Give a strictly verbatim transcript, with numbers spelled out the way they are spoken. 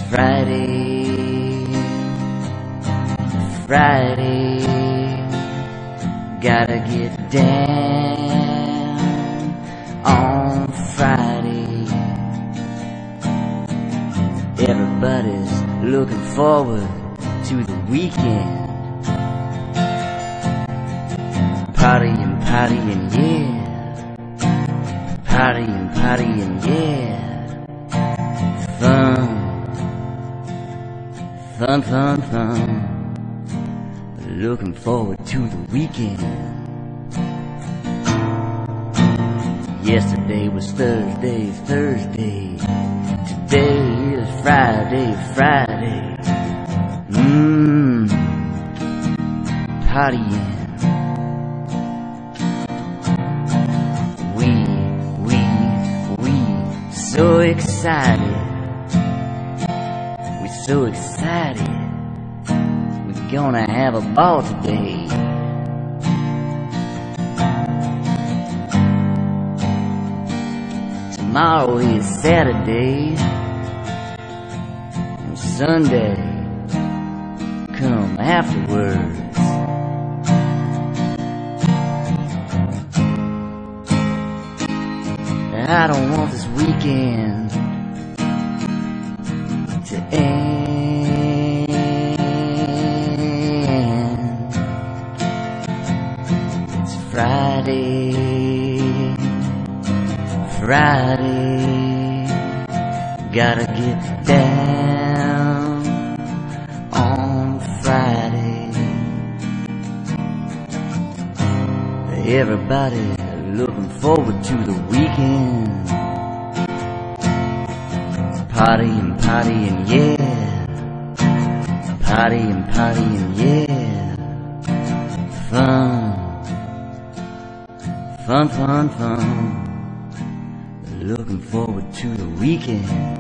Friday, Friday, gotta get down on Friday. Everybody's looking forward to the weekend. Partying, partying, yeah. Partying, partying, yeah. Fun, fun, fun, fun. Looking forward to the weekend. Yesterday was Thursday, Thursday. Today is Friday, Friday. Mmm, partying. We, we, we, so excited. We're so excited. We're gonna have a ball today. Tomorrow is Saturday, and Sunday come afterwards. I don't want this weekend to end. It's Friday, Friday, gotta get down on Friday. Everybody looking forward to the weekend. Partying, partying, yeah. Partying, partying, yeah. Fun, fun, fun, fun. Looking forward to the weekend.